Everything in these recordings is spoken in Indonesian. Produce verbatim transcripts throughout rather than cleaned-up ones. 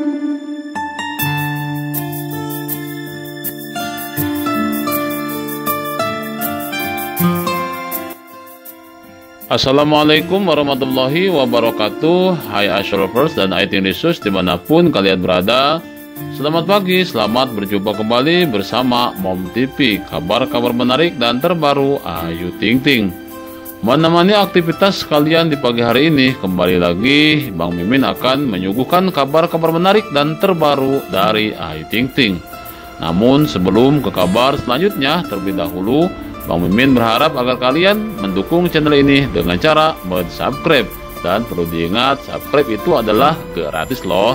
Assalamualaikum warahmatullahi wabarakatuh. Hai Ashrafers dan I T Resource dimanapun kalian berada. Selamat pagi, selamat berjumpa kembali bersama Mom T V. Kabar-kabar menarik dan terbaru Ayu Ting Ting menemani aktivitas kalian di pagi hari ini. Kembali lagi Bang Mimin akan menyuguhkan kabar-kabar menarik dan terbaru dari Ayu Ting Ting. Namun sebelum ke kabar selanjutnya, terlebih dahulu Bang Mimin berharap agar kalian mendukung channel ini dengan cara subscribe. Dan perlu diingat, subscribe itu adalah gratis loh.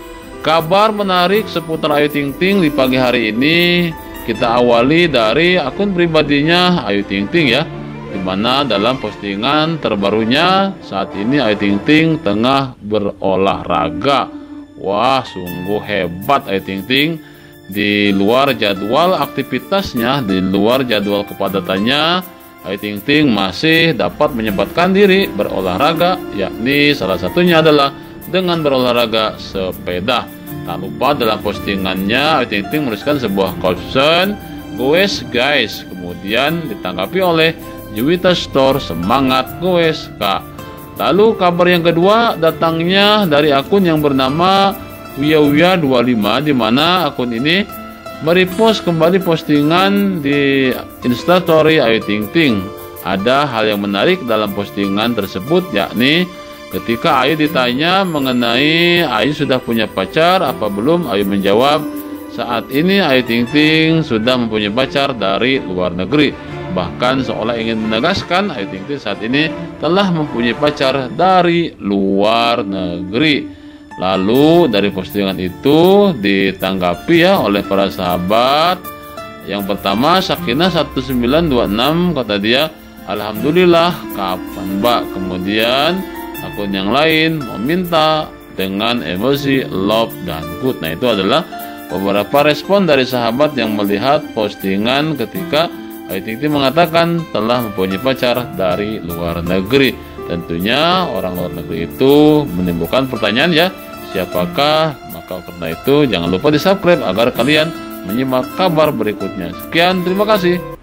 Kabar menarik seputar Ayu Ting Ting di pagi hari ini kita awali dari akun pribadinya Ayu Ting Ting ya, dimana dalam postingan terbarunya saat ini Ayu Ting Ting tengah berolahraga. Wah, sungguh hebat Ayu Ting Ting. Di luar jadwal aktivitasnya, di luar jadwal kepadatannya, Ayu Ting Ting masih dapat menyempatkan diri berolahraga, yakni salah satunya adalah dengan berolahraga sepeda. Tak lupa dalam postingannya Ayu Ting Ting menuliskan sebuah caption, "Goes guys." Kemudian ditanggapi oleh Juwita Store, "Semangat goes kak." Lalu kabar yang kedua datangnya dari akun yang bernama Wia Wia dua puluh lima, di mana akun ini merepost kembali postingan di Instastory Ayu Ting Ting. Ada hal yang menarik dalam postingan tersebut, yakni ketika Ayu ditanya mengenai Ayu sudah punya pacar apa belum, Ayu menjawab saat ini Ayu Ting Ting sudah mempunyai pacar dari luar negeri. Bahkan seolah ingin menegaskan Ayu Ting Ting saat ini telah mempunyai pacar dari luar negeri. Lalu dari postingan itu ditanggapi ya oleh para sahabat. Yang pertama Sakinah satu sembilan dua enam, kata dia, "Alhamdulillah, kapan mbak?" Kemudian akun yang lain meminta dengan emosi love dan good. Nah, itu adalah beberapa respon dari sahabat yang melihat postingan ketika Ayu Ting Ting mengatakan telah mempunyai pacar dari luar negeri. Tentunya orang luar negeri itu menimbulkan pertanyaan ya, siapakah? Maka karena itu jangan lupa di subscribe agar kalian menyimak kabar berikutnya. Sekian, terima kasih.